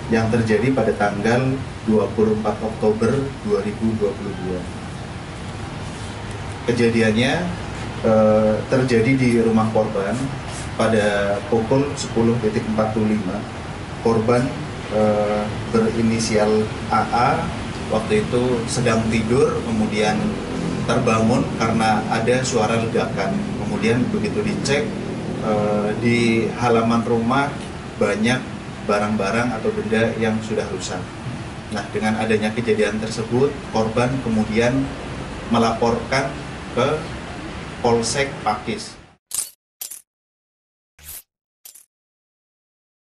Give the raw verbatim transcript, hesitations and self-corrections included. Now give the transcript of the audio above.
yang terjadi pada tanggal dua puluh empat Oktober dua ribu dua puluh dua. Kejadiannya eh, terjadi di rumah korban pada pukul sepuluh empat puluh lima. Korban eh, berinisial A A waktu itu sedang tidur, kemudian terbangun karena ada suara ledakan. Kemudian begitu dicek eh, di halaman rumah banyak barang-barang atau benda yang sudah rusak. Nah, dengan adanya kejadian tersebut, korban kemudian melaporkan ke Polsek Pakis.